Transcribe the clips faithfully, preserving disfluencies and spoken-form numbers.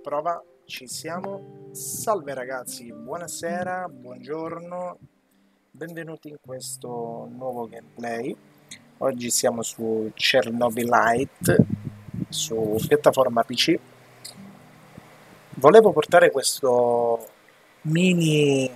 prova, ci siamo. Salve ragazzi, buonasera, buongiorno, benvenuti in questo nuovo gameplay. Oggi siamo su Chernobylite, su piattaforma P C. Volevo portare questo mini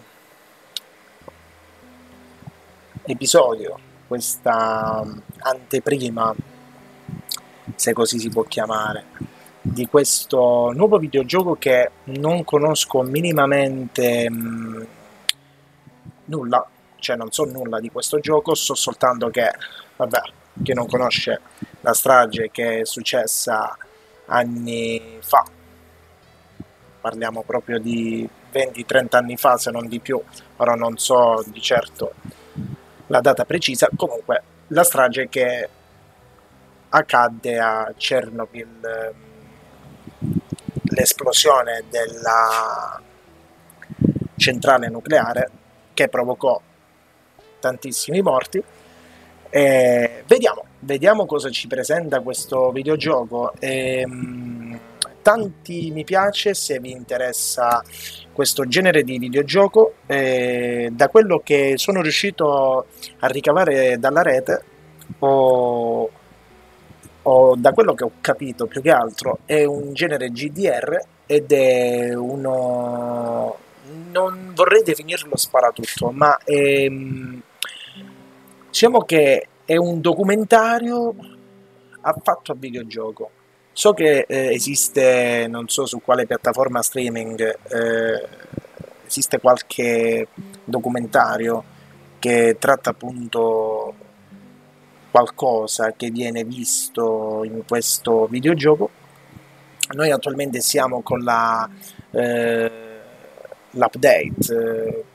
episodio, questa anteprima, se così si può chiamare, di questo nuovo videogioco che non conosco minimamente mh, nulla, cioè non so nulla di questo gioco, so soltanto che, vabbè, chi non conosce la strage che è successa anni fa, parliamo proprio di venti trenta anni fa se non di più, ora non so di certo la data precisa, comunque la strage che accadde a Chernobyl, l'esplosione della centrale nucleare che provocò tantissimi morti. E vediamo, vediamo cosa ci presenta questo videogioco. E, mh, tanti mi piace se vi interessa questo genere di videogioco. E da quello che sono riuscito a ricavare dalla rete, o, o da quello che ho capito più che altro, è un genere G D R ed è uno, non vorrei definirlo sparatutto, ma è, diciamo che è un documentario affatto a videogioco. So che eh, esiste, non so su quale piattaforma streaming, eh, esiste qualche documentario che tratta appunto qualcosa che viene visto in questo videogioco. Noi attualmente siamo con la eh, l'update eh,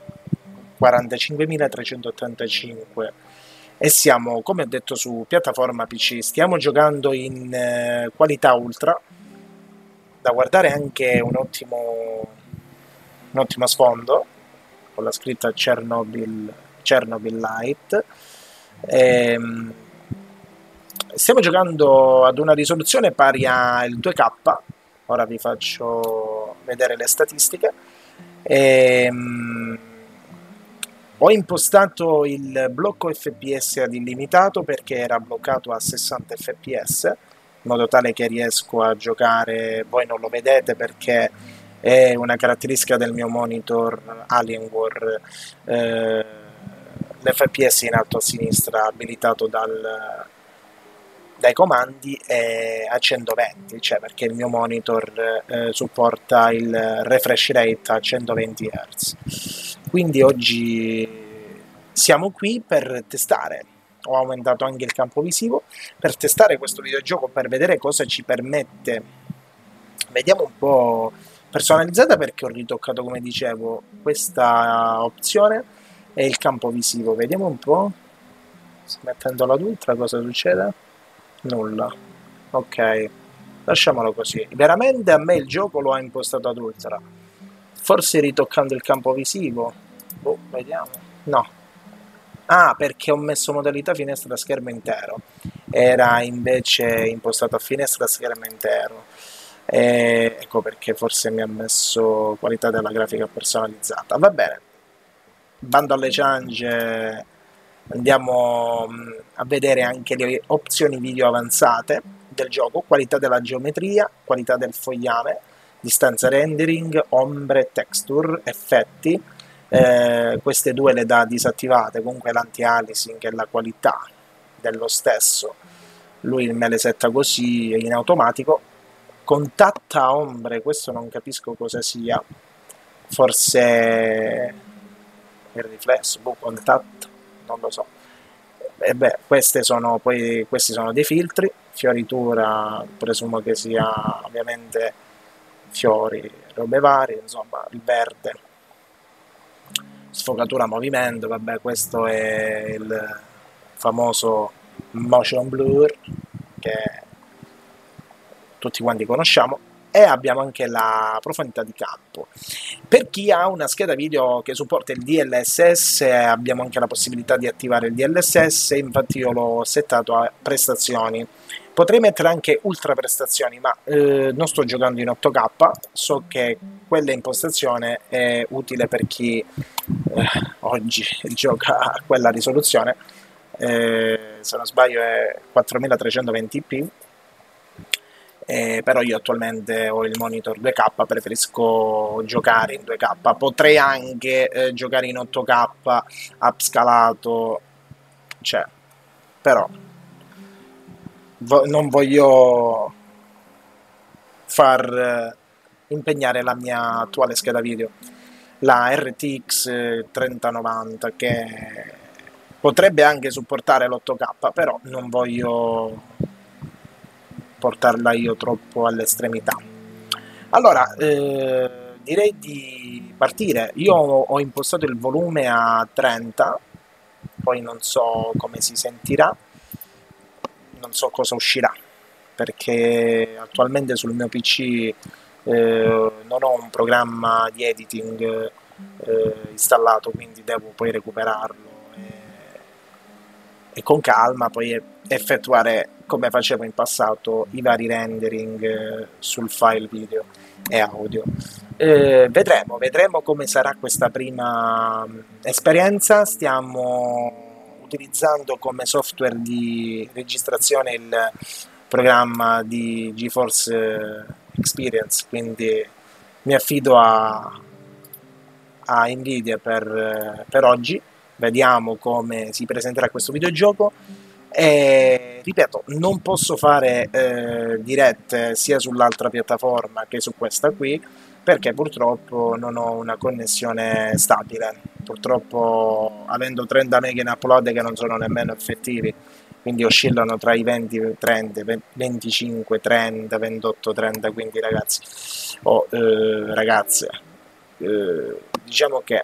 quarantacinquemilatrecentottantacinque e siamo, come ho detto, su piattaforma P C. Stiamo giocando in eh, qualità ultra, da guardare anche un ottimo un ottimo sfondo con la scritta Chernobyl Chernobylite. Ehm, stiamo giocando ad una risoluzione pari al due K. Ora vi faccio vedere le statistiche. Ehm, ho impostato il blocco F P S ad illimitato perché era bloccato a sessanta F P S, in modo tale che riesco a giocare. Voi non lo vedete perché è una caratteristica del mio monitor Alienware, eh, l'F P S in alto a sinistra abilitato dal, dai comandi è a centoventi, cioè perché il mio monitor eh, supporta il refresh rate a centoventi hertz. Quindi oggi siamo qui per testare. Ho aumentato anche il campo visivo per testare questo videogioco, per vedere cosa ci permette. Vediamo un po'. Personalizzata perché ho ritoccato, come dicevo, questa opzione e il campo visivo. Vediamo un po'. Mettendo ad ultra cosa succede? Nulla. Ok, lasciamolo così. Veramente a me il gioco lo ha impostato ad ultra. Forse ritoccando il campo visivo. Boh, vediamo. No. Ah, perché ho messo modalità finestra schermo intero. Era invece impostato a finestra schermo intero. E ecco perché forse mi ha messo qualità della grafica personalizzata. Va bene. Bando alle ciance. Andiamo a vedere anche le opzioni video avanzate del gioco, qualità della geometria, qualità del fogliame, distanza rendering, ombre, texture, effetti. Eh, queste due le dà disattivate, comunque l'anti-aliasing e la qualità dello stesso lui me le setta così in automatico. Contatta ombre, questo non capisco cosa sia, forse il riflesso, boh, contatto, non lo so. E beh, queste sono, poi, questi sono dei filtri, fioritura, presumo che sia ovviamente fiori, robe varie, insomma, il verde, sfocatura movimento, vabbè, questo è il famoso motion blur che tutti quanti conosciamo. e abbiamo anche la profondità di campo. Per chi ha una scheda video che supporta il D L S S abbiamo anche la possibilità di attivare il D L S S, infatti io l'ho settato a prestazioni. Potrei mettere anche ultra prestazioni, ma eh, non sto giocando in otto K, so che quella impostazione è utile per chi eh, oggi gioca a quella risoluzione, eh, se non sbaglio è quattromilatrecentoventi p. Eh, però io attualmente ho il monitor due K, preferisco giocare in due K. Potrei anche eh, giocare in otto K upscalato, cioè, però vo non voglio far eh, impegnare la mia attuale scheda video, la R T X trenta novanta, che potrebbe anche supportare l'otto K, però non voglio portarla io troppo all'estremità. Allora, eh, direi di partire. Io ho impostato il volume a trenta, poi non so come si sentirà, non so cosa uscirà, perché attualmente sul mio P C eh, non ho un programma di editing eh, installato, quindi devo poi recuperarlo e, e con calma poi effettuare, come facevo in passato, i vari rendering eh, sul file video e audio. Eh, vedremo, vedremo come sarà questa prima esperienza. Stiamo utilizzando come software di registrazione il programma di GeForce Experience, quindi mi affido a, a Nvidia per, per oggi. Vediamo come si presenterà questo videogioco. E ripeto, non posso fare eh, dirette sia sull'altra piattaforma che su questa qui, perché purtroppo non ho una connessione stabile, purtroppo avendo trenta mega in upload che non sono nemmeno effettivi, quindi oscillano tra i venti, trenta, venticinque, trenta, ventotto, trenta, quindi ragazzi o eh, ragazze, eh, diciamo che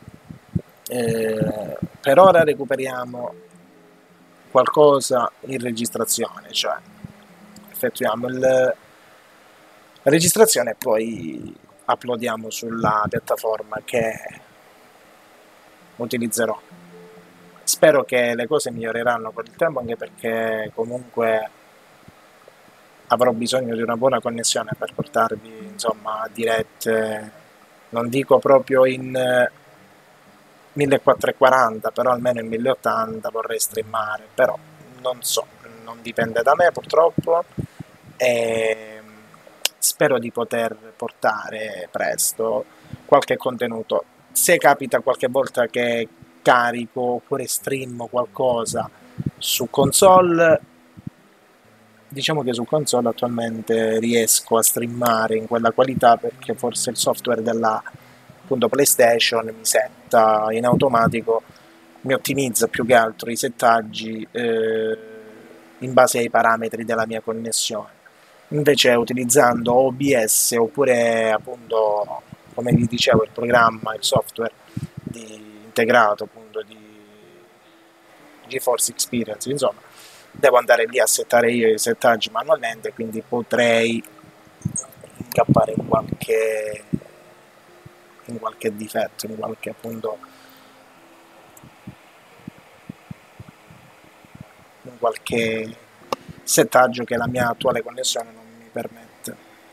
eh, per ora recuperiamo qualcosa in registrazione, cioè effettuiamo il, la registrazione e poi uploadiamo sulla piattaforma che utilizzerò. Spero che le cose miglioreranno con il tempo, anche perché comunque avrò bisogno di una buona connessione per portarvi, insomma, dirette, non dico proprio in millequattrocentoquaranta, però almeno in mille ottanta vorrei streamare, però non so, non dipende da me purtroppo, e spero di poter portare presto qualche contenuto. Se capita qualche volta che carico oppure stream qualcosa su console, diciamo che su console attualmente riesco a streamare in quella qualità, perché forse il software della appunto PlayStation mi setta in automatico, mi ottimizza più che altro i settaggi eh, in base ai parametri della mia connessione. Invece utilizzando O B S oppure appunto, come vi dicevo, il programma, il software di, integrato appunto di GeForce Experience, insomma, devo andare lì a settare io i settaggi manualmente, quindi potrei incappare in qualche in qualche difetto, in qualche appunto in qualche settaggio che la mia attuale connessione non mi permette.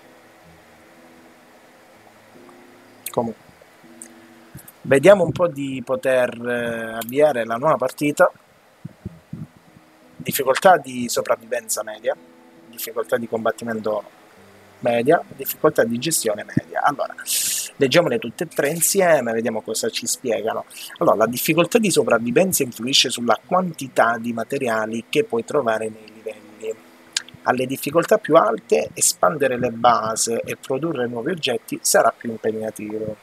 Comunque, vediamo un po' di poter avviare la nuova partita. Difficoltà di sopravvivenza media, difficoltà di combattimento media, difficoltà di gestione media. Allora, leggiamole tutte e tre insieme, vediamo cosa ci spiegano. Allora, la difficoltà di sopravvivenza influisce sulla quantità di materiali che puoi trovare nei livelli. Alle difficoltà più alte, espandere le basi e produrre nuovi oggetti sarà più impegnativo.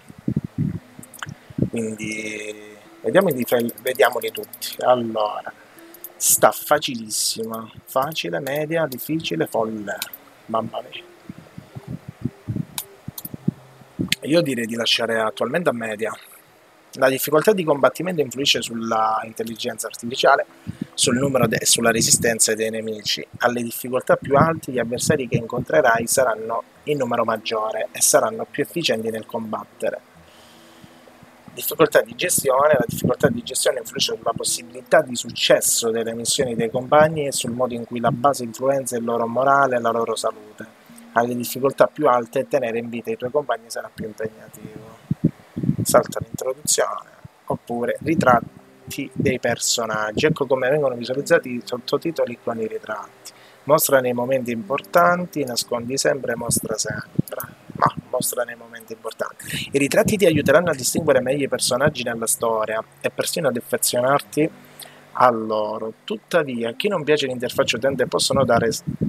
Quindi, vediamoli, vediamoli tutti. Allora, sta facilissima. Facile, media, difficile, folle. Mamma mia. Io direi di lasciare attualmente a media, La difficoltà di combattimento influisce sulla intelligenza artificiale, sul numero e sulla resistenza dei nemici. Alle difficoltà più alte gli avversari che incontrerai saranno in numero maggiore e saranno più efficienti nel combattere. Difficoltà di gestione. La difficoltà di gestione influisce sulla possibilità di successo delle missioni dei compagni e sul modo in cui la base influenza il loro morale e la loro salute. Alle difficoltà più alte tenere in vita i tuoi compagni sarà più impegnativo. Salta l'introduzione, oppure ritratti dei personaggi. Ecco come vengono visualizzati i sottotitoli con i ritratti. Mostra nei momenti importanti, nascondi sempre, mostra sempre. Ma mostra nei momenti importanti. I ritratti ti aiuteranno a distinguere meglio i personaggi nella storia e persino ad affezionarti a loro. Tuttavia, a chi non piace l'interfaccia utente possono dare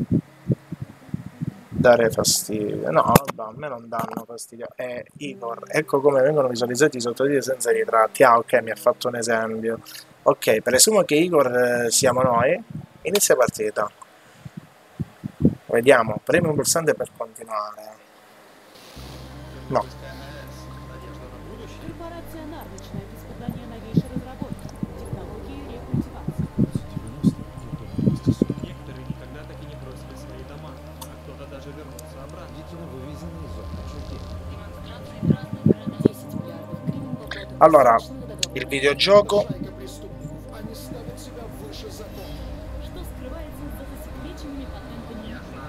dare fastidio. No, vabbè, a me non danno fastidio. Eh, Igor, ecco come vengono visualizzati i sottotitoli senza ritratti. Ah, ok, mi ha fatto un esempio. Ok, presumo che Igor eh, siamo noi. Inizia partita. Vediamo, premi un pulsante per continuare. No. Корпорация НАР начинает испытания новейшей разработки, технологии рекультивации. Некоторые никогда так и не бросили свои дома, а кто-то даже вернулся обратно. Видимо, вывезены из зоны отчуждения. десять миллиардов гривен по году. Allora, Совершенно договор. il videogioco Шайка преступников. Они ставят себя выше закона. Что скрывается за засекреченными патентами?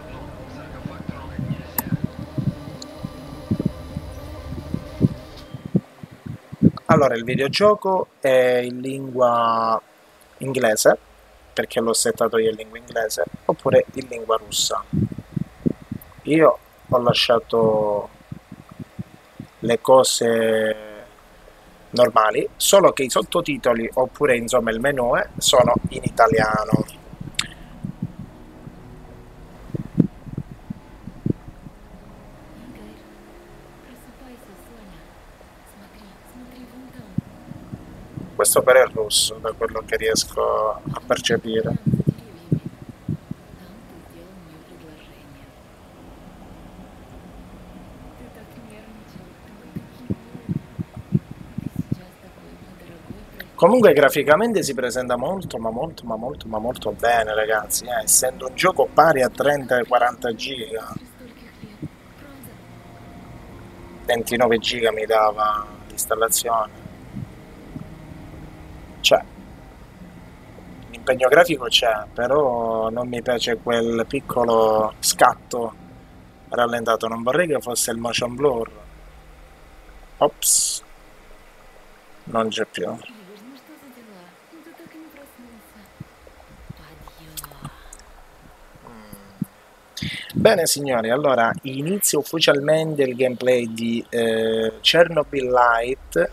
Allora, il videogioco è in lingua inglese, perché l'ho settato io in lingua inglese, oppure in lingua russa. Io ho lasciato le cose normali, solo che i sottotitoli, oppure insomma il menu, eh, sono in italiano. Игорь, просыпайся, Соня. Смотри, смотри вон там. Questo però è russo, da quello che riesco a percepire. Там, за деревьями. Там ты сделал мне предложение. Ты так нервничал. Ты был таким милым. Ты сейчас такой мой дорогой профессор. Comunque graficamente si presenta molto, ma molto, ma molto, ma molto bene, ragazzi, eh, essendo un gioco pari a trenta quaranta giga, После стольких лет. Правда? ventinove giga mi dava l'installazione. Cioè, l'impegno grafico c'è, però non mi piace quel piccolo scatto rallentato, non vorrei che fosse il motion blur. Ops, non c'è più. Игорь, ну что за дела? Ну ты так и не проснулся. Подъем. Bene signori, allora inizio ufficialmente il gameplay di eh, Chernobyl Light.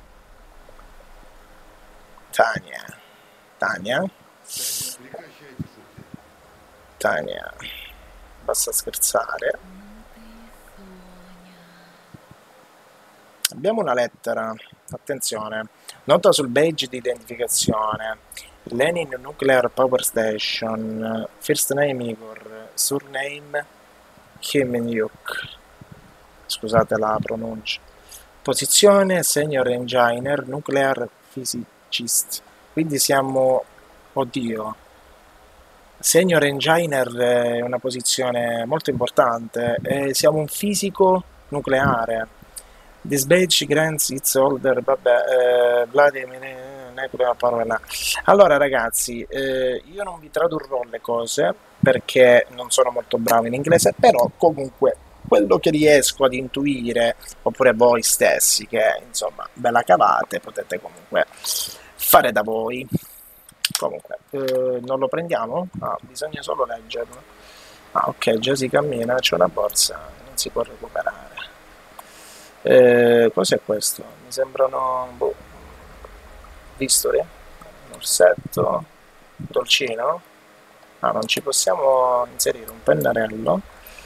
Tania, Tania, Прекращайте шутки. Tania, basta scherzare. Ну ты, Соня. Abbiamo una lettera, attenzione, nota sul badge di identificazione, Lenin Nuclear Power Station, first name Igor, surname Khimyuk, scusate la pronuncia, posizione Senior Engineer Nuclear Physicist, quindi siamo, oddio, Senior Engineer è una posizione molto importante, e siamo un fisico nucleare. This badge grants its holder, vabbè, eh, Vladimir, eh, parola. Allora ragazzi, eh, io non vi tradurrò le cose perché non sono molto bravo in inglese, però comunque quello che riesco ad intuire, oppure voi stessi che insomma ve la cavate, potete comunque fare da voi. Comunque, eh, non lo prendiamo? Ah, bisogna solo leggerlo. Ah, ok, già si cammina, c'è una borsa, non si può recuperare. Eh, cos'è questo? Mi sembrano boh, bisturi, un orsetto, un dolcino. Ah, non ci possiamo inserire un pennarello.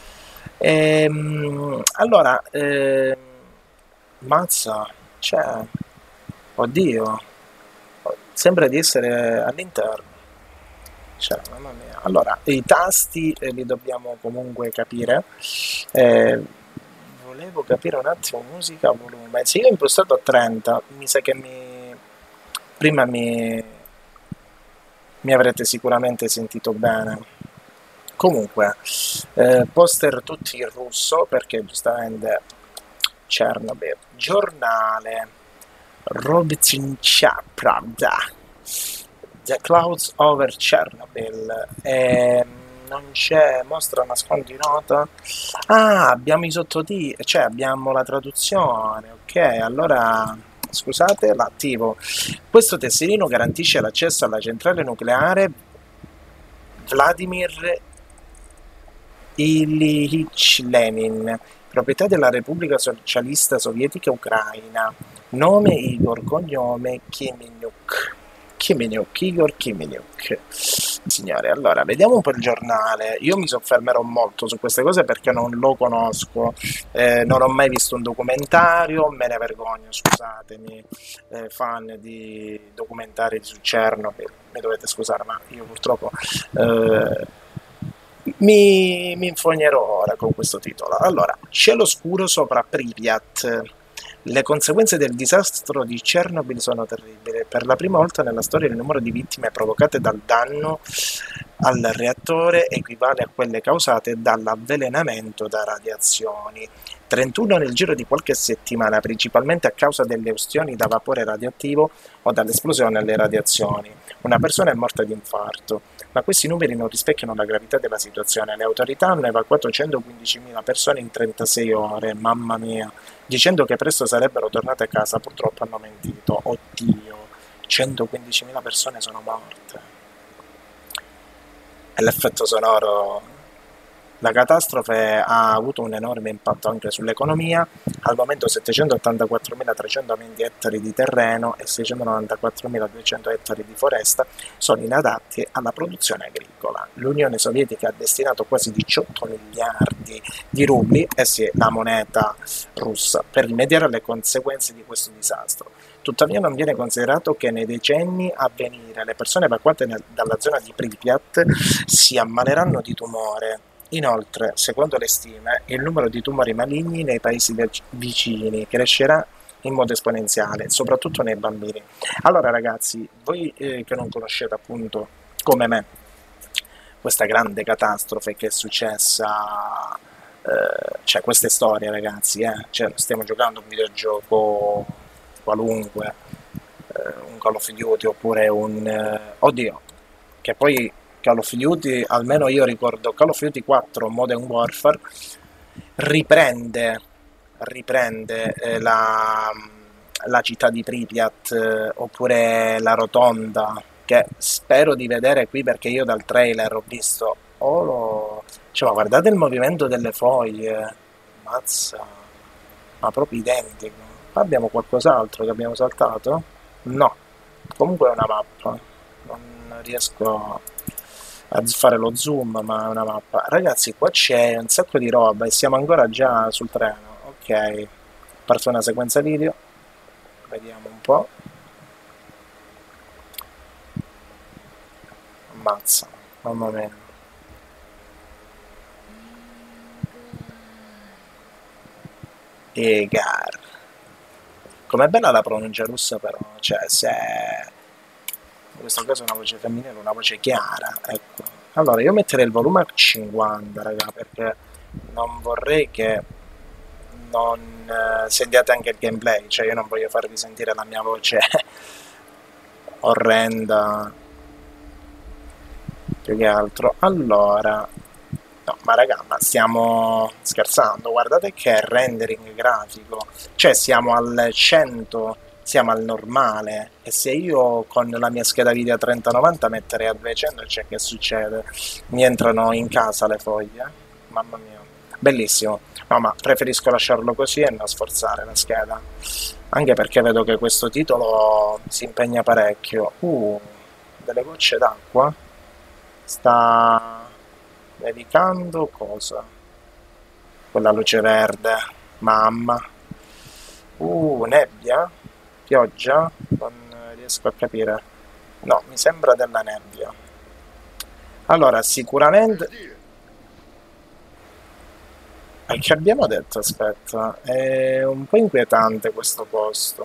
Ehm, allora, eh, mazza, c'è, oddio, sembra di essere all'interno. Cioè, mamma mia. Allora, i tasti eh, li dobbiamo comunque capire. Eh, volevo capire un attimo musica, volume. Se io ho impostato a trenta, mi sa che mi... prima mi... mi avrete sicuramente sentito bene. Comunque, eh, poster tutti in russo, perché giustamente Chernobyl. Giornale. Robotniccia Pravda. The Clouds over Chernobyl. E non c'è, mostra nascondi nota. Ah, abbiamo i sottotitoli, cioè abbiamo la traduzione. Ok, allora scusate, l'attivo. Questo tesserino garantisce l'accesso alla centrale nucleare Vladimir Ilyich Lenin, proprietà della Repubblica Socialista Sovietica Ucraina. Nome Igor, cognome Kiminuk. Kiminuk, Igor Kiminuk. Signore, allora, vediamo un po' il giornale. Io mi soffermerò molto su queste cose perché non lo conosco, eh, non ho mai visto un documentario, me ne vergogno, scusatemi, eh, fan di documentari su Chernobyl, mi dovete scusare, ma io purtroppo eh, mi, mi infognerò ora con questo titolo. Allora, cielo scuro sopra Pripyat. Le conseguenze del disastro di Chernobyl sono terribili. Per la prima volta nella storia il numero di vittime provocate dal danno al reattore equivale a quelle causate dall'avvelenamento da radiazioni. trentuno nel giro di qualche settimana, principalmente a causa delle ustioni da vapore radioattivo o dall'esplosione alle radiazioni. Una persona è morta di infarto. Ma questi numeri non rispecchiano la gravità della situazione. Le autorità hanno evacuato centoquindicimila persone in trentasei ore, mamma mia, dicendo che presto sarebbero tornate a casa. Purtroppo hanno mentito. Oddio, centoquindicimila persone sono morte. E l'effetto sonoro... La catastrofe ha avuto un enorme impatto anche sull'economia. Al momento settecentottantaquattromilatrecentoventi ettari di terreno e seicentonovantaquattromiladuecento ettari di foresta sono inadatti alla produzione agricola. L'Unione Sovietica ha destinato quasi diciotto miliardi di rubli, eh sì, la moneta russa, per rimediare alle conseguenze di questo disastro. Tuttavia non viene considerato che nei decenni a venire le persone evacuate nel, dalla zona di Pripyat si ammaleranno di tumore. Inoltre, secondo le stime, il numero di tumori maligni nei paesi vicini crescerà in modo esponenziale, soprattutto nei bambini. Allora ragazzi, voi eh, che non conoscete appunto come me questa grande catastrofe che è successa, eh, cioè queste storie ragazzi, eh, cioè stiamo giocando un videogioco qualunque, eh, un Call of Duty oppure un... Eh, oddio, che poi... Call of Duty, almeno io ricordo Call of Duty quattro Modern Warfare riprende, riprende eh, la, la città di Pripyat eh, oppure la rotonda, che spero di vedere qui perché io dal trailer ho visto, oh, lo... cioè, ma guardate il movimento delle foglie, mazza, ma proprio identico. Abbiamo qualcos'altro che abbiamo saltato? No, comunque è una mappa, non riesco a fare lo zoom, ma è una mappa. Ragazzi, qua c'è un sacco di roba e siamo ancora già sul treno. Ok, parte una sequenza video, vediamo un po'. Ammazza, mamma mia. Egar. Com'è bella la pronuncia russa però, cioè se... in questo caso è una voce femminile, una voce chiara, ecco. Allora io metterei il volume a cinquanta, raga, perché non vorrei che non eh, sentiate anche il gameplay, cioè io non voglio farvi sentire la mia voce orrenda, più che altro. Allora, no, ma raga, ma stiamo scherzando, guardate che rendering grafico, cioè siamo al cento... siamo al normale, e se io con la mia scheda video a trenta novanta metterei a duecento, cioè che succede? Mi entrano in casa le foglie, mamma mia, bellissimo. No, ma preferisco lasciarlo così e non sforzare la scheda, anche perché vedo che questo titolo si impegna parecchio. Uh, delle gocce d'acqua, sta nevicando cosa? Quella luce verde, mamma. Uh, nebbia? Pioggia? Non riesco a capire. No, mi sembra della nebbia. Allora, sicuramente... E che abbiamo detto? Aspetta, è un po' inquietante questo posto.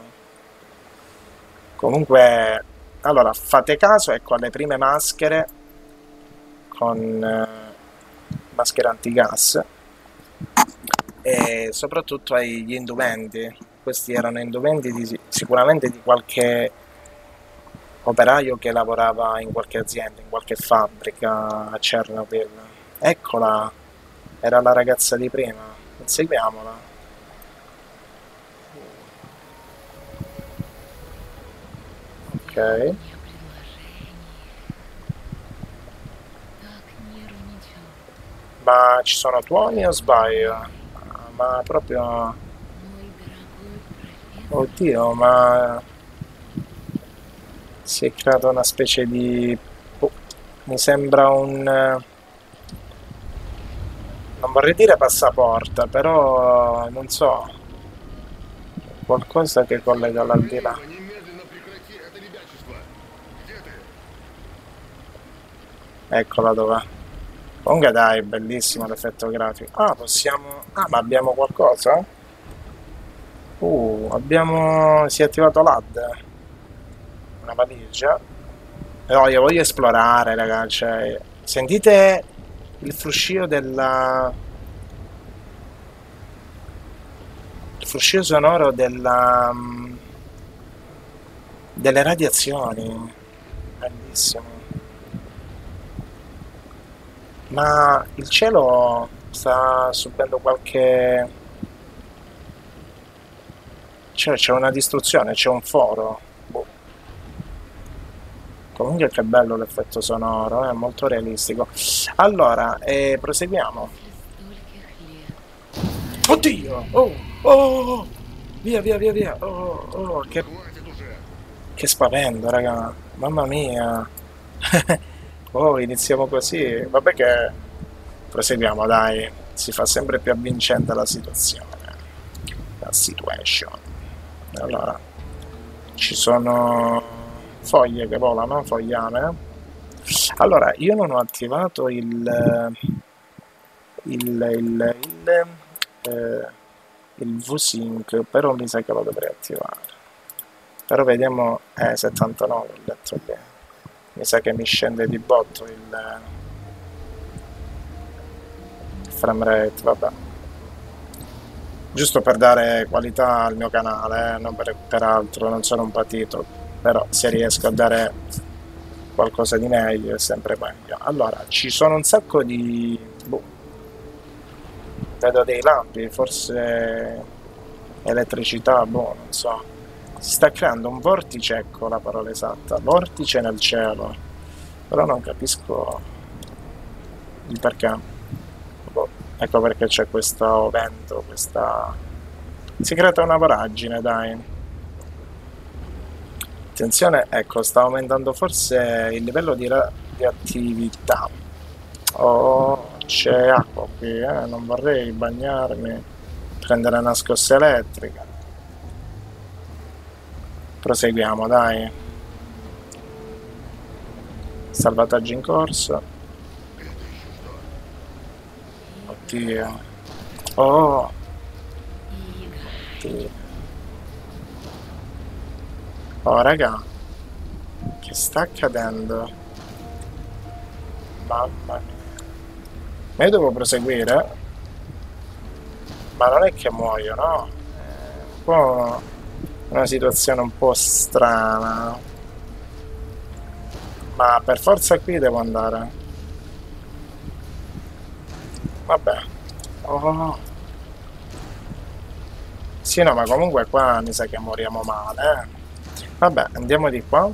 Comunque, allora, fate caso, ecco, alle prime maschere con eh, maschere antigas e soprattutto agli indumenti. Questi erano indumenti di, sicuramente di qualche operaio che lavorava in qualche azienda, in qualche fabbrica a Chernobyl. Eccola, era la ragazza di prima. Inseguiamola. Ok. Мне предложение. Так нервничал. Ma ci sono tuoni o sbaglio? Ah, ma proprio... Мой дорогой профессор. Oddio, ma si è creata una specie di... boh, mi sembra un... eh, non vorrei dire passaporta, però non so, qualcosa che collega l'aldilà. Немедленно прекрати это ребячество. Где ты? Eccola dov'è. Comunque dai, bellissimo l'effetto grafico. Ah, possiamo... Ah, ma abbiamo qualcosa? Uh, abbiamo... si è attivato l'A D. Una valigia. No, io voglio esplorare, raga, cioè... Sentite il fruscio della... il fruscio sonoro della... mm, delle radiazioni. Bellissimo. Ma il cielo sta subendo qualche... Cioè, c'è una distruzione, c'è un foro. Boh. Comunque che bello l'effetto sonoro, è molto realistico. Allora, eh, proseguiamo. После стольких лет. Oddio! Oh! Oh! Via, via, via, via! Oh, oh, che, Хватит уже. che spavento, raga! Mamma mia! Oh, iniziamo così. Vabbè che proseguiamo, dai. Si fa sempre più avvincente la situazione. La situation. Allora, ci sono foglie che volano, fogliame. Allora, io non ho attivato il... il... il... il... eh, il V-Sync, però mi sa che lo dovrei attivare. Però vediamo... Eh, settantanove, ho detto lì. Mi sa che mi scende di botto il... il frame rate, vabbè. Giusto per dare qualità al mio canale, eh, non per, per altro, non sono un patito, però se riesco a dare qualcosa di meglio è sempre meglio. Allora, ci sono un sacco di... boh, vedo dei lampi, forse elettricità, boh, non so. Si sta creando un vortice, ecco la parola esatta, vortice nel cielo, però non capisco il perché. Boh, ecco perché c'è questo vento, questa... si crea una voragine, dai. Attenzione, ecco, sta aumentando forse il livello di radioattività. Oh, c'è acqua qui, eh? Non vorrei bagnarmi, prendere una scossa elettrica. Proseguiamo, dai. Salvataggio in corso. Oddio. Oh, oddio. Oh, raga. Che sta accadendo? Mamma mia. Ma io devo proseguire? Ma non è che muoio, no? È un po' una situazione un po' strana. Ma per forza qui devo andare. Vabbè. Oh. Sì, no, ma comunque qua mi sa che moriamo male, eh. Vabbè, andiamo di qua.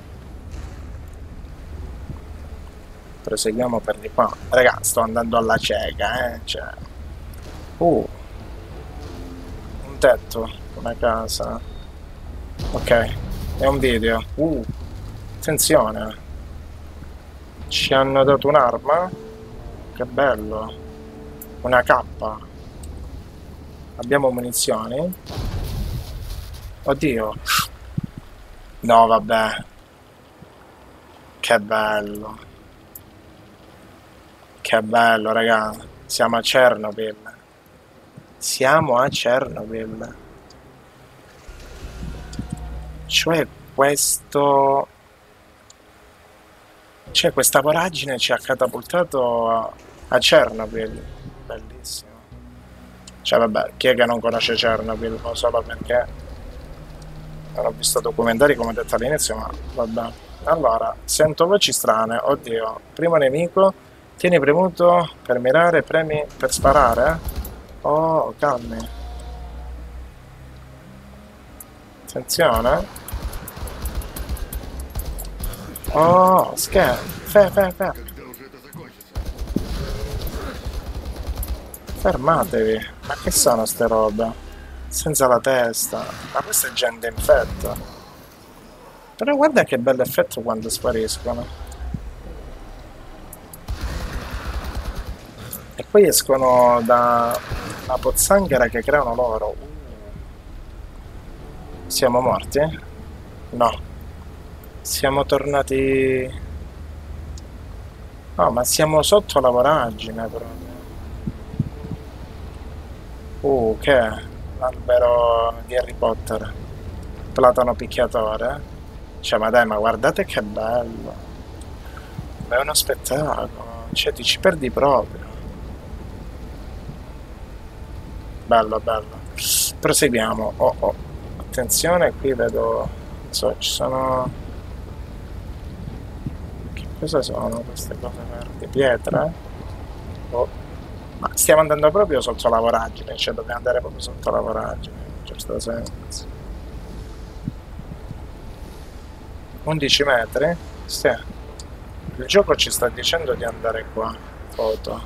Proseguiamo per di qua. Raga, sto andando alla cieca, eh. Cioè. Uh. Un tetto. Una casa. Ok. È un video. Uh. Attenzione. Ci hanno dato un'arma? Che bello. Una K. Abbiamo munizioni? Oddio. No, vabbè. Che bello. Che bello, raga. Siamo a Chernobyl. Siamo a Chernobyl. Cioè questo... Cioè questa voragine ci ha catapultato a, a Chernobyl. Bellissimo. Cioè vabbè, chi è che non conosce Chernobyl? Non solo perché non ho visto documentari come detto all'inizio, ma vabbè. Allora, sento voci strane. Oddio, primo nemico. Tieni premuto per mirare, premi per sparare. Oh, calmi. Attenzione. Oh, scherzo. Fe, fe, fe. Fermatevi. Ma che sono ste robe? Senza la testa. Ma questa è gente infetta. Però guarda che bell'effetto quando spariscono. E poi escono da una pozzanghera che creano loro. Siamo morti? No. Siamo tornati... No, ma siamo sotto la voragine proprio. Uh, che è? L'albero di Harry Potter. Platano picchiatore. Cioè, ma dai, ma guardate che bello. Ma è uno spettacolo. Cioè, ti ci perdi proprio. Bello, bello. Proseguiamo. Oh, oh. Attenzione, qui vedo... Non so, ci sono... Che cosa sono queste cose verdi? Pietre? Oh. Ma stiamo andando proprio sotto la voragine, cioè dobbiamo andare proprio sotto la voragine, in un certo senso. undici metri? Sì. Il gioco ci sta dicendo di andare qua. Foto.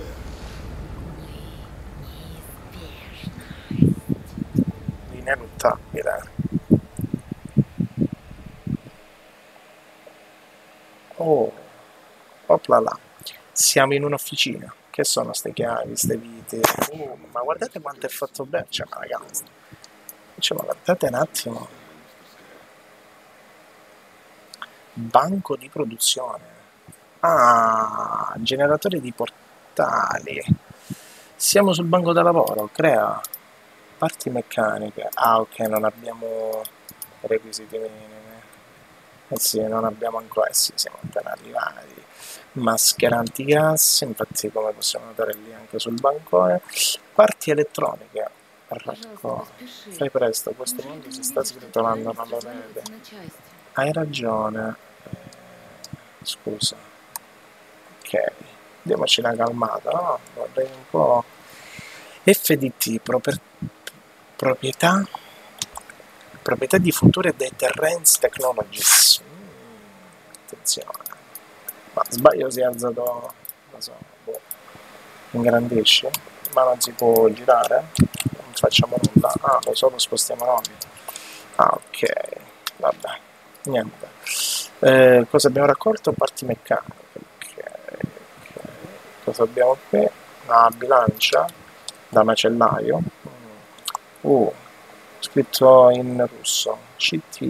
Ineluttabile. Oh. Opla là. Siamo in un'officina. Che sono ste chiavi, ste viti? Uh, ma guardate quanto è fatto bene. Cioè, ma ragazzi. Cioè, ma guardate un attimo. Banco di produzione. Ah, generatore di portali. Siamo sul banco da lavoro. Crea parti meccaniche. Ah, ok, non abbiamo requisiti minimi. Eh sì, non abbiamo ancora. Eh sì, siamo appena arrivati. Maschera antigas, infatti come possiamo notare lì anche sul bancone. Parti elettroniche. Racco. Fai presto, questo mondo si sta sgretolando, non lo vede. Hai ragione. Eh, scusa. Ok. Diamoci una calmata, no? Vorrei un po'... F D T, proper... proprietà... Proprietà di future deterrence technologies. Mm, attenzione. Ma sbaglio si è alzato, non so, boh. Ingrandisci, ma non si può girare, non facciamo nulla, ah, lo so, lo spostiamo noi. Ah, ok, vabbè, niente. Eh, cosa abbiamo raccolto? Parti meccaniche, ok, ok. Cosa abbiamo qui? Una bilancia da macellaio, uh, scritto in russo, C T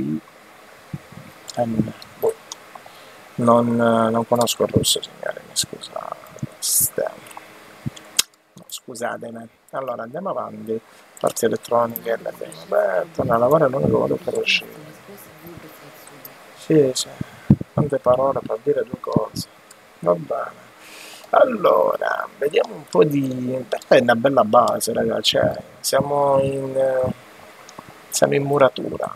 M. Non, non conosco il russo, signore, mi scusa. No, scusatemi. Allora, andiamo avanti. Parti elettroniche, le abbiamo aperte. La lavoro è l'unico modo per uscire. Sì, sì. Quante parole per dire due cose. Va bene. Allora, vediamo un po' di... È una bella base, ragazzi. Cioè, siamo in... Siamo in muratura.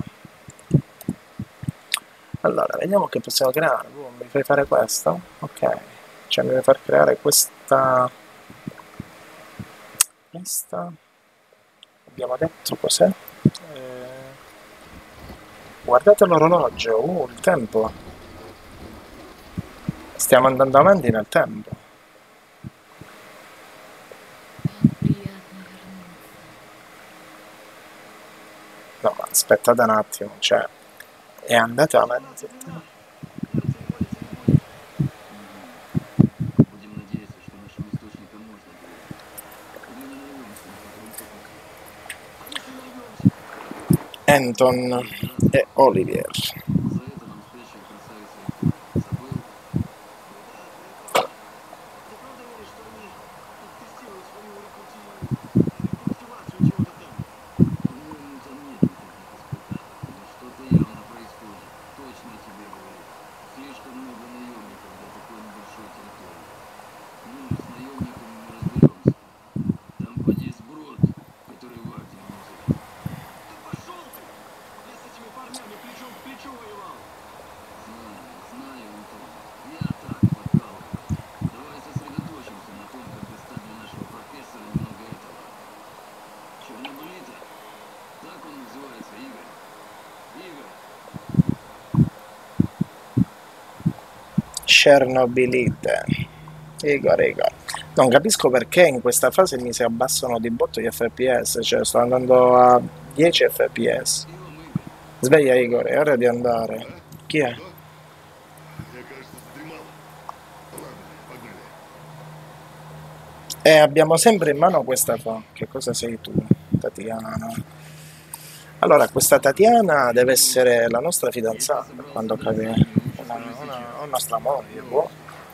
Allora, vediamo che possiamo creare. Uh, mi fai fare questo? Ok. Cioè mi vuoi far creare questa... Questa... Abbiamo detto cos'è? Eh... Guardate l'orologio. Uh, il tempo. Stiamo andando avanti nel tempo. No, ma aspettate un attimo, cioè... E andate avanti. Anton e Olivier. Cernobylite. Igor, Igor. Non capisco perché in questa fase mi si abbassano di botto gli F P S, cioè sto andando a dieci F P S. Sveglia Igor, è ora di andare. Chi è? E abbiamo sempre in mano questa fa. Che cosa sei tu, Tatiana? Allora, questa Tatiana deve essere la nostra fidanzata, per quanto capire. Una, una, una nostra moglie, boh.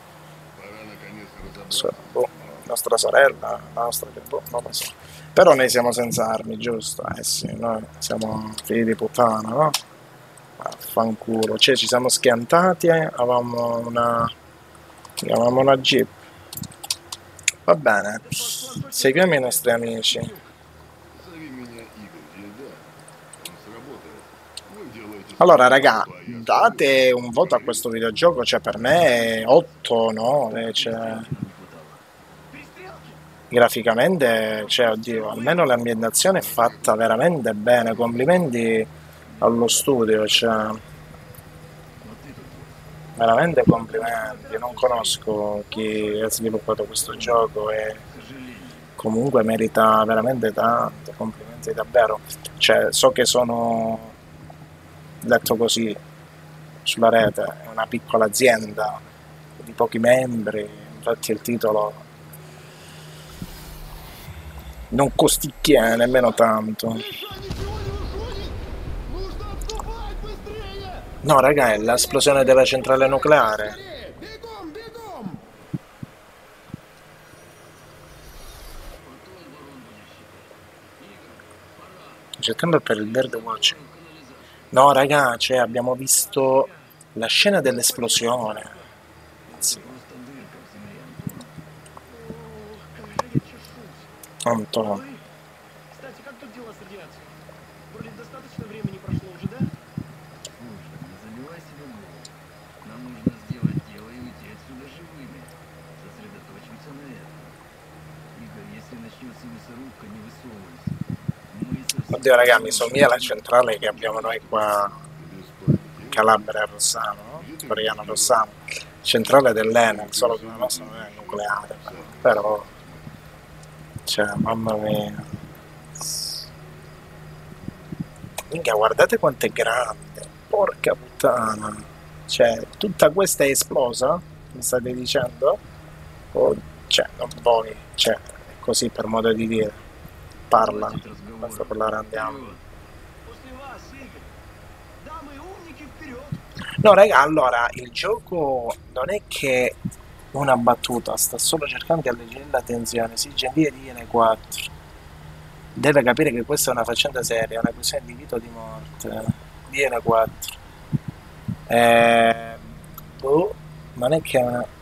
So- boh, nostra sorella, la nostra che boh, non lo so. Però noi siamo senza armi, giusto? Eh sì, noi siamo figli di puttana, no? Affanculo. Cioè, ci siamo schiantati, eh, avevamo una... avevamo una Jeep. Va bene, seguiamo i nostri amici. Allora, raga, date un voto a questo videogioco, cioè per me è otto, nove, cioè... Graficamente, cioè, oddio, almeno l'ambientazione è fatta veramente bene, complimenti allo studio, cioè... Veramente complimenti, non conosco chi ha sviluppato questo gioco e comunque merita veramente tanto, complimenti davvero. Cioè, so che sono, detto così, sulla rete, è una piccola azienda di pochi membri, infatti il titolo non costicchia nemmeno tanto. No, raga, è l'esplosione della centrale nucleare. Бегом, бегом! Cercando per il Bird Watch. No, raga, cioè abbiamo visto la scena dell'esplosione. Sì. Antonio. Кстати, как тут дела с радиацией? Вроде достаточно времени прошло уже, да? Слушай, не забивай себе голову. Нам нужно сделать дело и уйти отсюда живыми. Сосредоточимся на этом. Игорь, если начнется мясорубка, не высовывайся. Мы совсем... Oddio, raga, mi somiglia la centrale che abbiamo noi qua in Calabria a Rossano, no? Toriano Rossano. Centrale dell'Enel, solo che la nostra non è nucleare. Però, cioè, mamma mia. Minchia, guardate quanto è grande. Porca puttana. Cioè, tutta questa è esplosa? Mi state dicendo? O, cioè, non voi. Cioè, è così per modo di dire. Parla. Basta parlare, andiamo. После вас, Игорь. Дамы и умники вперед. No, raga, allora, il gioco non è che una battuta, sta solo cercando di alleggerire la tensione. Si gentile di N quattro. Deve capire che questa è una faccenda seria, è una questione di vita o di morte. Di N quattro. Eh, boh, non è che è una...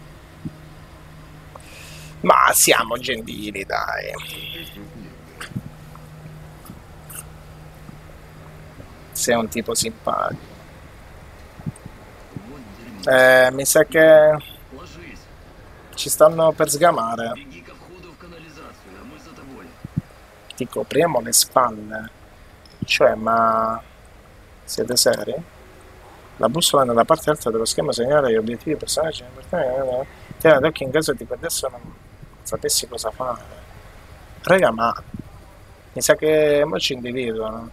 Ma siamo gentili, dai. Sei un tipo simpatico. Вот дерьмо. Eh, mi sa che Ложись. ci stanno per sgamare. Беги ко входу в канализацию, а мы за тобой. Ti copriamo le spalle. Cioè, ma siete seri? La bussola nella parte alta dello schermo segnala gli obiettivi personaggi importanti. Tieni d'occhio in caso ti perdesse non sapessi cosa fare. Raga, ma mi sa che mo ci individuano.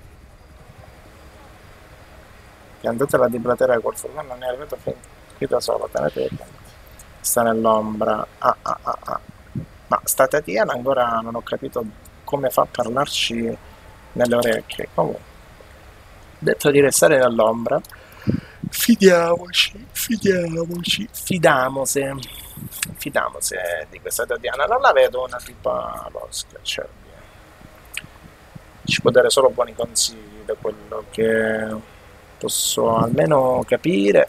Piantatela di platea col furgone, non è arrivato fin qui da solo, tenete sta nell'ombra. Ah, ah, ah, ah. Ma sta Tatiana ancora non ho capito come fa a parlarci nelle orecchie. Comunque, detto di restare nell'ombra, fidiamoci, fidiamoci, fidamose, fidamose di questa Tatiana. Non la vedo una tipa losca, cioè, ci può dare solo buoni consigli da quello che posso almeno capire.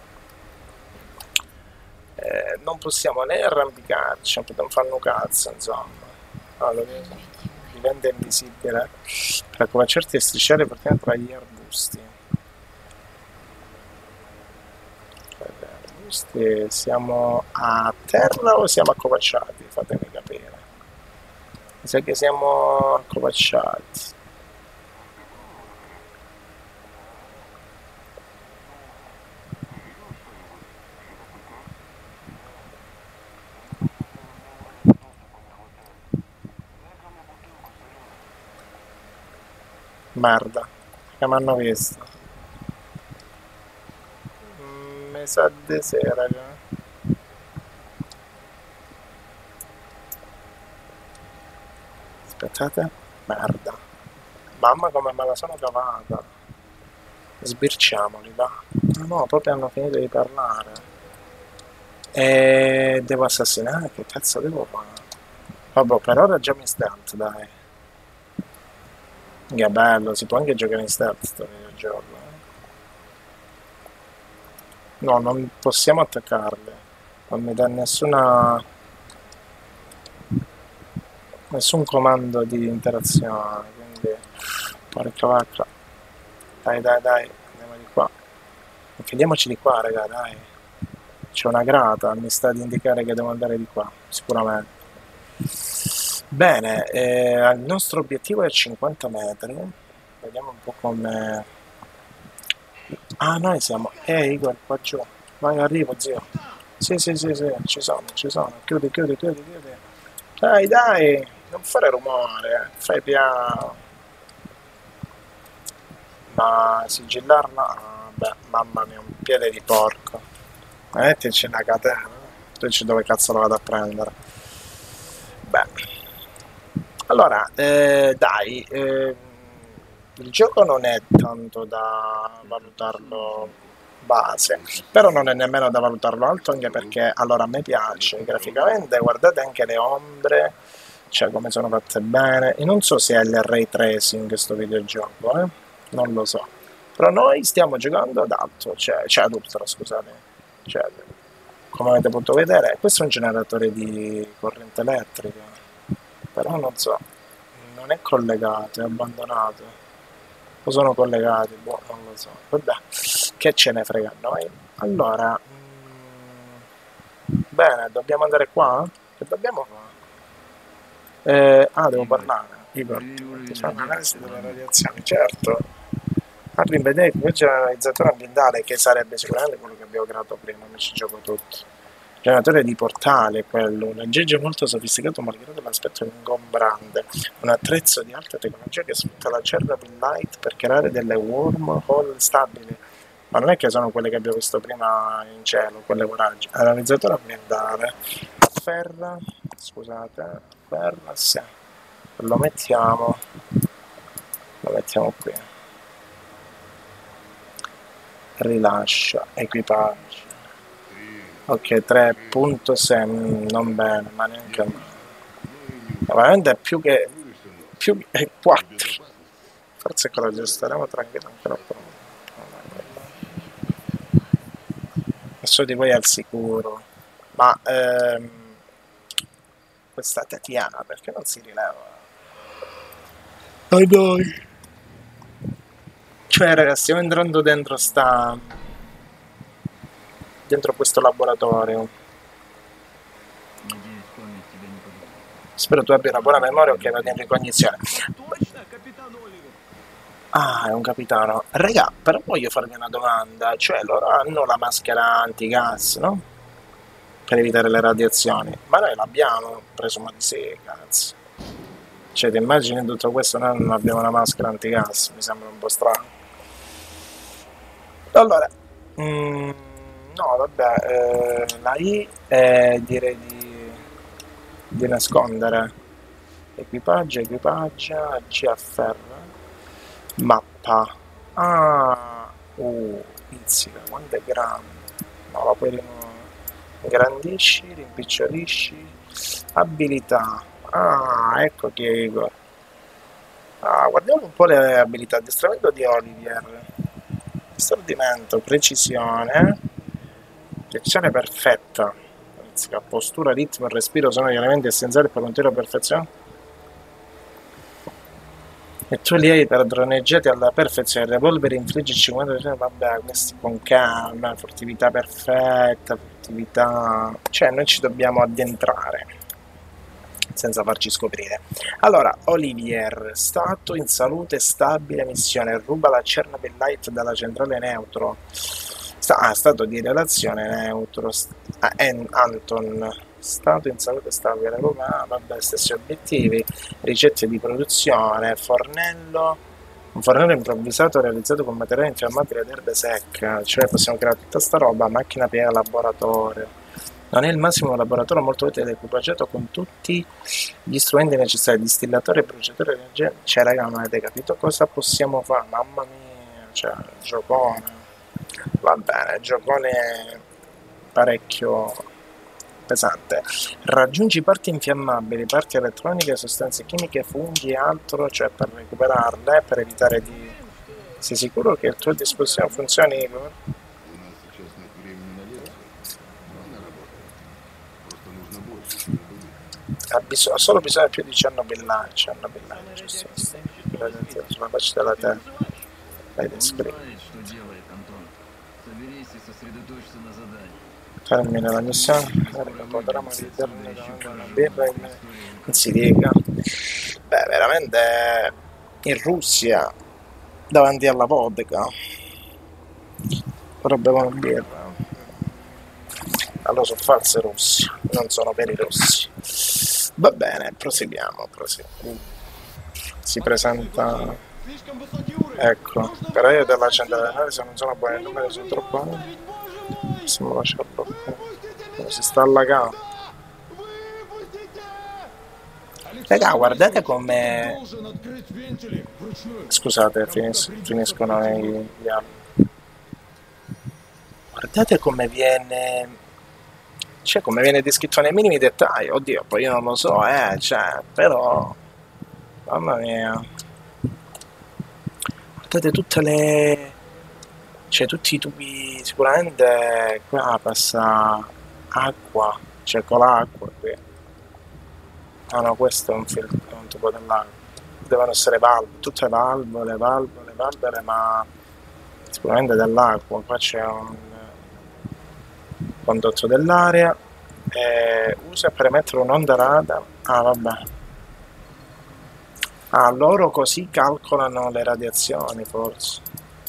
Eh, non possiamo né arrampicarci, non possiamo fare un cazzo, insomma. Allora, diventa invisibile per accovacciarti e strisciare praticamente tra gli arbusti. Tra gli arbusti siamo a terra o siamo accovacciati? Fatemi capire. Mi sa che siamo accovacciati. Merda, che mi hanno visto. Mm, mi sa di sì, raga. Aspettate. Merda. Mamma come me la sono cavata. Sbirciamoli, va. Ah no, proprio hanno finito di parlare. E devo assassinare? Che cazzo devo fare? Vabbè, per ora già mi stealth, dai. Che bello, si può anche giocare in stealth sto videogioco. eh. No, non possiamo attaccarli. Non mi dà nessuna... nessun comando di interazione, quindi... porca vacca. Dai, dai, dai, andiamo di qua. Chiediamoci di qua, raga, dai. C'è una grata, mi sta ad indicare che devo andare di qua, sicuramente. Bene, eh, il nostro obiettivo è cinquanta metri. Vediamo un po' come... Ah, noi siamo... Eh, Igor, qua giù. Vai, arrivo, zio. Sì, sì, sì, sì, ci sono, ci sono. Chiudi, chiudi, chiudi, chiudi. Dai, dai, non fare rumore, fai piano. Ma sigillarla... ah, beh, mamma mia, un piede di porco. Mettici una catena. Tu dici dove cazzo lo vado a prendere? Beh... Allora, eh, dai, eh, il gioco non è tanto da valutarlo base, però non è nemmeno da valutarlo alto, anche perché, allora, a me piace graficamente, guardate anche le ombre, cioè come sono fatte bene, e non so se è il ray tracing questo videogioco, eh? Non lo so, però noi stiamo giocando ad alto, cioè, cioè ad ultra, scusate, cioè, come avete potuto vedere, questo è un generatore di corrente elettrica. Però non so, non è collegato, è abbandonato. O sono collegati, boh, non lo so. Vabbè, che ce ne frega a noi. Allora, mm, bene, dobbiamo andare qua? Che dobbiamo fare? Eh, ah, devo parlare. Igor, c'è un'analisi delle radiazioni, certo. Apri in vedere il generalizzatore ambientale, che sarebbe sicuramente quello che abbiamo creato prima, mi ci gioco tutto. Generatore di portale, quello, un aggeggio molto sofisticato malgrado l'aspetto ingombrante, un attrezzo di alta tecnologia che sfrutta la Chernobyl Light per creare delle wormhole stabili, ma non è che sono quelle che abbiamo visto prima in cielo, quelle voragini. Analizzatore ambientale, ferra, scusate, ferra, sì, lo mettiamo, lo mettiamo qui, rilascio, equipaggio. Ok, tre punto sei, non bene, ma neanche male. Veramente è più che... più che quattro. Forse con la gestiremo tranquillo ancora un po'. Nessuno di voi è al sicuro. Ma ehm, questa Tatiana perché non si rileva? A noi. Cioè ragazzi, stiamo entrando dentro sta... dentro questo laboratorio. Надеюсь, память тебя не подводит. Spero tu abbia una buona memoria o che vada in ricognizione. Точно, капитан Оливер? Ah, è un capitano. Raga, però voglio farvi una domanda. Cioè, loro hanno la maschera antigas, no? Per evitare le radiazioni. Ma noi l'abbiamo? Presumo di sì, cazzo. Cioè, ti immagini tutto questo? Noi non abbiamo una maschera antigas? Mi sembra un po' strano. Allora... Mm, no, vabbè, eh, la I è direi di, di nascondere. Equipaggio, equipaggio, G afferra. Mappa. Ah, uh, pizzica, quanto è grande. No, la puoi rimuovere. Ingrandisci, rimpicciolisci. Abilità. Ah, ecco che Igor. Ah, guardiamo un po' le abilità. Addestramento di Olivier. Stordimento, precisione. Precisione perfetta. Postura, ritmo e respiro sono gli elementi essenziali per continuare a perfezione. E tu li hai padroneggiati alla perfezione. Il revolver infligge cinquanta. Vabbè, questi con calma. Furtività perfetta. Furtività. Cioè, noi ci dobbiamo addentrare senza farci scoprire. Allora, Olivier, stato in salute stabile, missione, ruba la Chernobyl Light dalla centrale neutro. Sta, ah, stato di relazione neutro. Ah, Anton, stato in salute stabile, ruba, ah, vabbè, stessi obiettivi, ricette di produzione, fornello, Un fornello improvvisato realizzato con materiali infiammabili ed erbe secche, cioè possiamo creare tutta sta roba, macchina piena laboratorio. Non è il massimo laboratorio molto utile ed equipaggiato con tutti gli strumenti necessari, distillatore e bruciatore di energia. Cioè raga, non avete capito cosa possiamo fare? Mamma mia, cioè, giocone. Va bene, giocone parecchio pesante. Raggiungi parti infiammabili, parti elettroniche, sostanze chimiche, funghi e altro, cioè per recuperarle, per evitare di... Sei sicuro che il tuo dispositivo funzioni, Igor? У нас сейчас нет времени на лекции, но она работает. Просто нужно больше, чем было. Ha, bis- ha solo bisogno più di Cernobillai, Cernobillai, giusto? Sulla faccia della terra. Dai, Он descrivi. знает, что делает, Антон. Соберись и сосредоточься на задании. Termina la missione, potremo ritornare davanti a una birra in Sirica. Beh, veramente in Russia, davanti alla vodka, però bevono birra. Allora sono falsi russi, non sono veri russi. Va bene, proseguiamo, proseguiamo. Si presenta... Ecco, però io della centrale analisi non sono buoni, i numeri sono troppo alti. Possiamo lasciarlo qui. Si sta allagando. Raga, guardate come... Должен открыть вентили вручную. Scusate, finis- finiscono i- gli altri. Guardate come viene... Cioè, come viene descritto nei minimi dettagli. Oddio, poi io non lo so, eh, cioè, però... Mamma mia. Guardate tutte le... Cioè, tutti i tubi... Sicuramente qua passa acqua. Cioè, con l'acqua qui. Ah no, questo è un filtro, un tubo dell'acqua. Devono essere valvole, tutte valvole, valvole, valvole, ma sicuramente dell'acqua. Qua c'è un condotto dell'aria. E usa per emettere un'onda radar. Ah, vabbè. Ah, loro così calcolano le radiazioni, forse.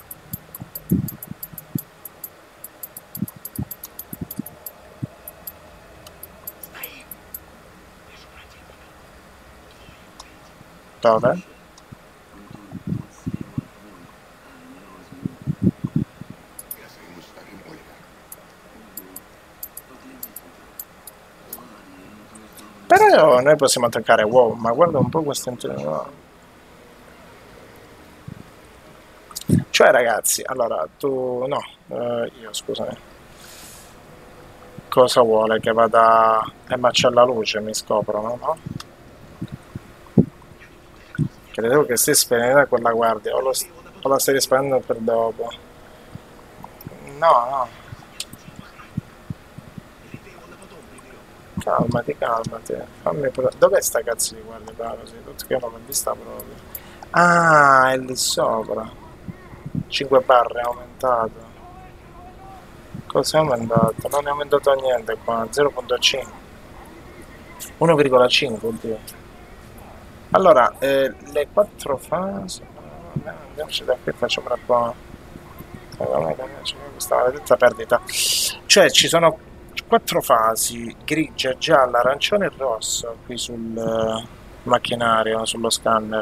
Dove? Антон, вот слева вон, а меня возьму. Я займусь вторым, Ольга. Погляди туда. Ладно, я на твою сторону. Però noi possiamo attaccare wow, ma guarda un po' questo inter- Cioè ragazzi, allora tu... no, eh, io scusami. Cosa vuole che vada... Eh ma c'è la luce, mi scoprono, no? Credevo che stai spegnendo quella guardia, o, lo, o la stai risparmiando per dopo. No, no. Calmati, calmati. Fammi pro- Dov'è sta cazzo di guardia, Paolo? Sì, tutto che io non l'ho vista proprio. Ah, è lì sopra. cinque barre è aumentato. Cosa è aumentato? Non è aumentato niente qua, zero virgola cinque. uno virgola cinque, oddio. Allora, eh, le quattro fasi... eh, Andiamoci da qui, facciamo un po'... Questa maledetta perdita. Cioè, ci sono quattro fasi, grigia, gialla, arancione e rosso, qui sul eh, macchinario, sullo scanner.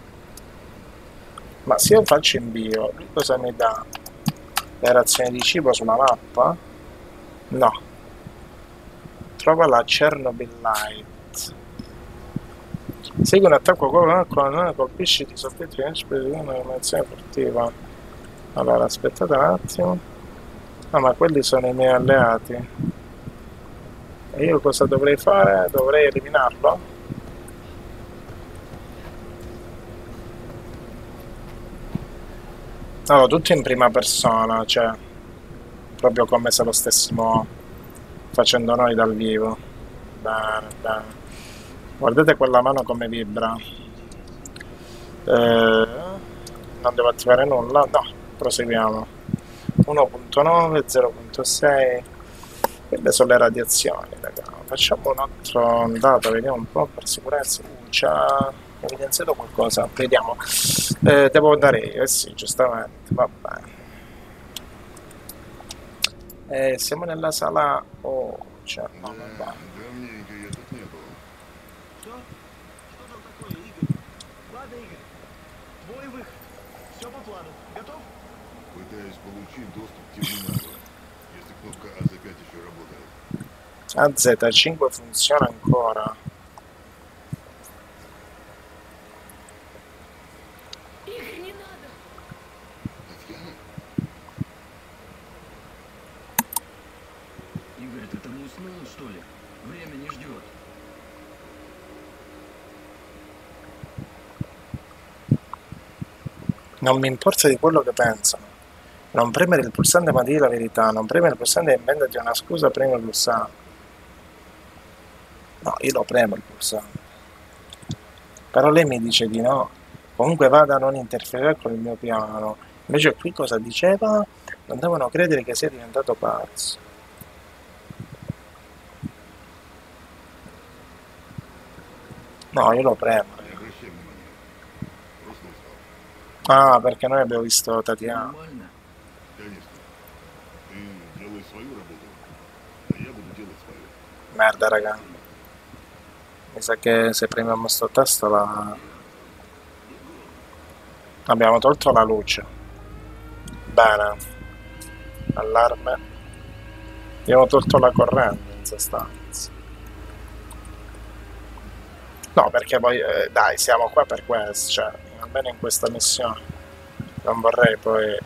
Ma se io faccio invio, lui cosa mi dà? Le razioni di cibo sulla mappa? No. Trova la Chernobylite. Segui un attacco con con colpisci di soffitti di un'animazione furtiva. Allora, aspettate un attimo. Ah, ma quelli sono i miei alleati. E io cosa dovrei fare? Dovrei eliminarlo? No, tutto in prima persona, cioè proprio come se lo stessimo facendo noi dal vivo. Bene, bene. Guardate quella mano come vibra. Eh, non devo attivare nulla? No, proseguiamo. uno punto nove, zero punto sei. Quelle sono le radiazioni, raga. Facciamo un'altra ondata, vediamo un po' per sicurezza. Uh, ci ha evidenziato qualcosa. Vediamo. Eh, devo andare io, eh sì, giustamente. Va bene. Eh, siamo nella sala... Oh, cioè, no, non va. Давненько я тут не был. Что? Что там такое, Игорь? Ладно, Игорь. Твой выход. Все по плану. Готов? Пытаюсь получить доступ к терминалу. Если кнопка А зэ пять еще работает. A Z cinque funziona ancora. Игорь, не надо! Татьяна? Игорь, ты там уснул, что ли? Время не ждет. Non mi importa di quello che pensano. Non premere il pulsante ma di la verità. Non premere il pulsante e inventati una scusa, premi il pulsante. No, io lo premo il pulsante. Però lei mi dice di no. Comunque vada a non interferire con il mio piano. Invece qui cosa diceva? Non devono credere che sia diventato pazzo. No, io lo premo. Не обращай внимания. Просто устал. Ah, perché noi abbiamo visto Tatiana. Нормально. Конечно. Ты делаешь свою работу, а я буду делать свою. Merda, raga. Mi sa che se premiamo sto tasto la... Abbiamo tolto la luce. Bene. Allarme. Abbiamo tolto la corrente in sostanza. No, perché poi, eh, dai, siamo qua per questo, cioè, almeno in questa missione. Non vorrei poi...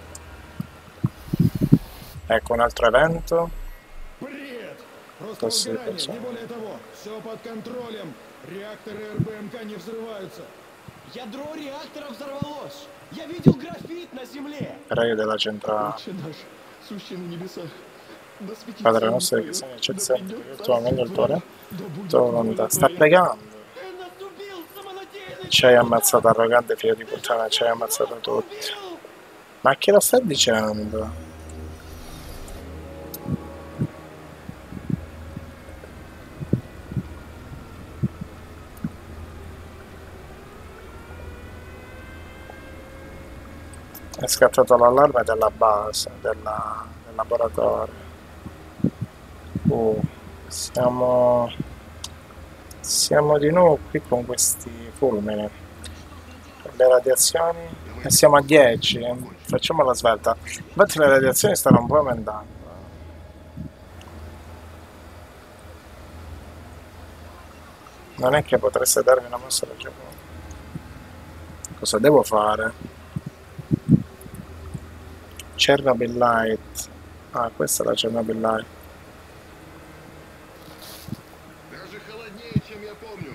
Ecco un altro evento. Бред! Просто Спасибо, возгорание, Саша. не более того. Все под контролем. Реакторы эр бэ эм ка не взрываются. Ядро реактора взорвалось. Я видел графит на земле. Re della centrale. Отче наш, сущий на небесах. Да светится Padre имя nostro che Твое, sei nel да cielo, santificato придет il tuo nome, il tuo re, да будет tua воля volontà. Sta Твоя. pregando. Наступил самонадеянный. Ci hai ammazzato arrogante figlio di puttana, ci hai ammazzato tutti. Ma che lo stai dicendo? È scattato l'allarme della base, della, del laboratorio. Uh, siamo... Siamo di nuovo qui con questi fulmini. Le radiazioni... E siamo a dieci. Facciamo la svelta. Infatti le radiazioni stanno un po' aumentando. Non è che potreste darmi una mossa da Giappone. Cosa devo fare? Chernobyl Light. Ah, questa è la Chernobyl Light. Даже холоднее, чем я помню.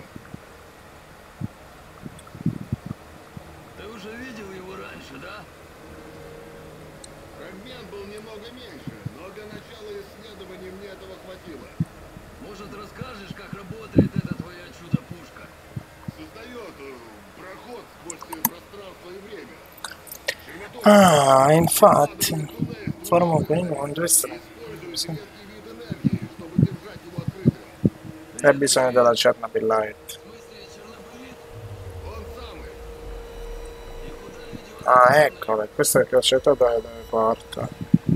Ты уже видел его раньше, да? Фрагмент был немного меньше, но для начала исследований мне этого хватило. Может, расскажешь, как работает эта твоя чудо-пушка? Создает э, проход сквозь пространство и время. Ah, infatti. Forma quindi con due strade. Использует редкий вид энергии, чтобы держать его открытым. Hai bisogno della Chernobyl Light. В смысле, Чернобылит? Он самый. И куда ведет? Ah, eccole. Questo è il crocetto dove, dove porta.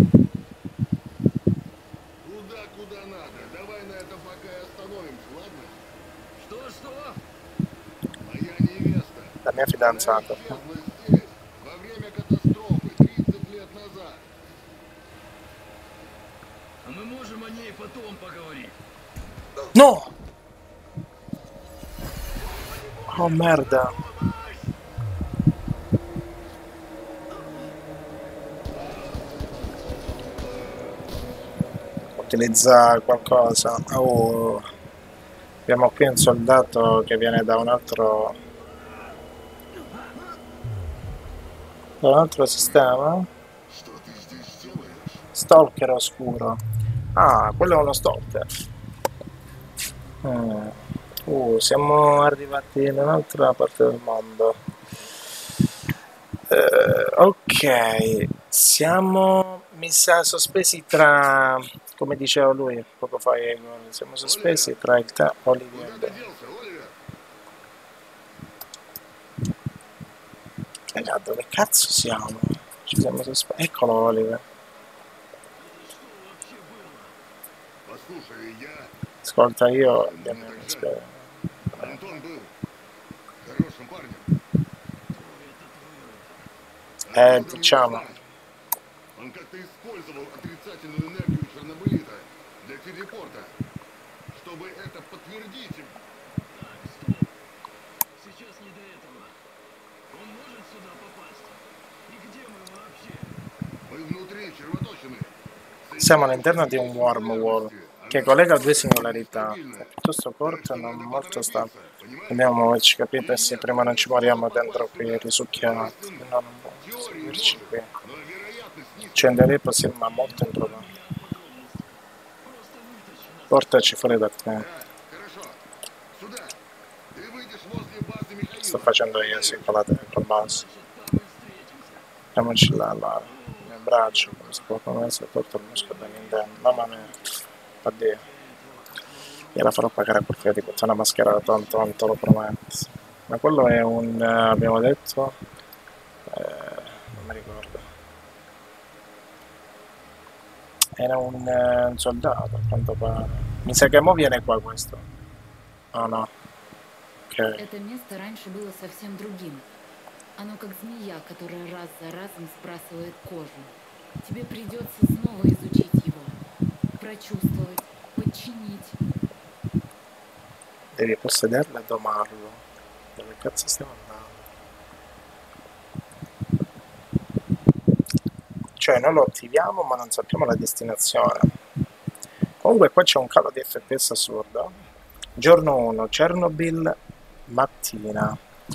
Куда, куда надо. Давай на этом пока и остановимся, ладно? Что-что? Моя невеста. La mia fidanzata. Она исчезла здесь, во время катастрофы, тридцать лет назад. А мы можем о ней потом поговорить. No! Oh merda. Utilizza qualcosa. Oh. Abbiamo qui un soldato che viene da un altro... da un altro sistema. Что ты здесь делаешь? Stalker oscuro. Ah, quello è uno stalker. Mm. Uh, siamo arrivati in un'altra parte del mondo. Eh, ok, siamo mi sa sospesi tra, come diceva lui poco fa, Igor, siamo sospesi tra il te Olivia e Куда ты Ben. делся, Оливер? Raga, dove cazzo siamo? Ci siamo sospesi. Eccolo Oliver. Послушай, я... Ascolta, io dammi una spiega. Антон был хорошим парнем. Eh, diciamo. Он как-то использовал отрицательную энергию Чернобылита для телепорта. Чтобы это подтвердить, Так, стоп. Сейчас не до этого. Он может сюда попасть? И где мы вообще? мы внутри червоточины. Siamo all'interno di un wormhole che collega due singolarità. È piuttosto corto e non molto stabile. Dobbiamo muoverci, capite? Se prima non ci moriamo dentro qui risucchiati. No, non può seguirci qui. Но вероятность низкая. Scenderei possibile, ma molto improbabile. Portaci fuori da qui. Хорошо. Сюда. Ты выйдешь возле базы Михаила. Sto facendo io, sì, con la telecromouse. Mettiamoci là, là, nel braccio, come si è tolto il muscolo dall'interno. Mamma mia, oddio. Gliela farò pagare quel figlio di puttana mascherata, tanto, tanto lo prometto. Ma quello è un, eh, abbiamo detto, eh, non mi ricordo. Era un, eh, un soldato, a quanto pare. Mi sa che mo viene qua questo. Oh no. Ok. Это место раньше было совсем другим. Оно как змея, которая раз за разом сбрасывает кожу. Тебе придется снова изучить его, прочувствовать, подчинить. Devi possederlo e domarlo. Dove cazzo stiamo andando? Cioè noi lo attiviamo ma non sappiamo la destinazione. Comunque qua c'è un calo di F P S assurdo. Giorno uno, Chernobyl, mattina.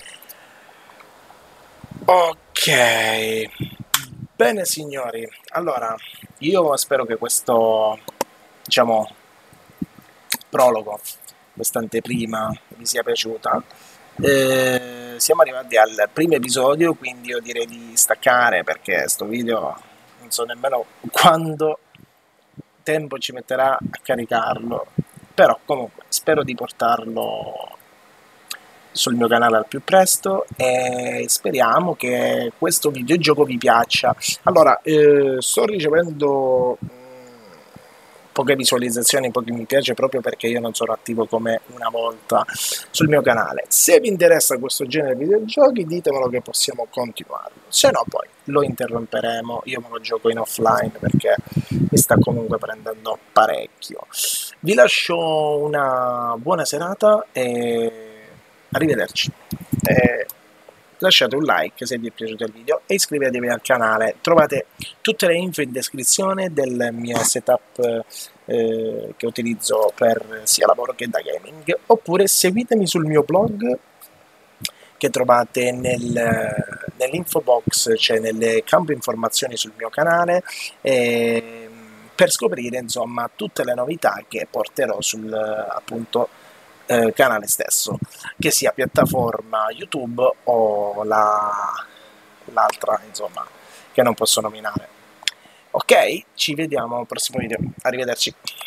Ok. Bene signori, allora io spero che questo, diciamo, prologo, questa anteprima vi sia piaciuta. Eh, siamo arrivati al primo episodio, quindi io direi di staccare perché sto video non so nemmeno quando tempo ci metterà a caricarlo, però comunque spero di portarlo sul mio canale al più presto e speriamo che questo videogioco vi piaccia. Allora, eh, sto ricevendo poche visualizzazioni, pochi mi piace proprio perché io non sono attivo come una volta sul mio canale. Se vi interessa questo genere di videogiochi ditemelo che possiamo continuarlo, se no poi lo interromperemo, io me lo gioco in offline perché mi sta comunque prendendo parecchio. Vi lascio una buona serata e arrivederci. Eh, lasciate un like se vi è piaciuto il video e iscrivetevi al canale. Trovate tutte le info in descrizione del mio setup eh, che utilizzo per sia lavoro che da gaming, oppure seguitemi sul mio blog che trovate nel, nell'info box, cioè nelle campo informazioni sul mio canale, eh, per scoprire insomma tutte le novità che porterò sul appunto Eh, canale stesso, che sia piattaforma YouTube o la, l'altra insomma che non posso nominare. Ok, ci vediamo al prossimo video, arrivederci.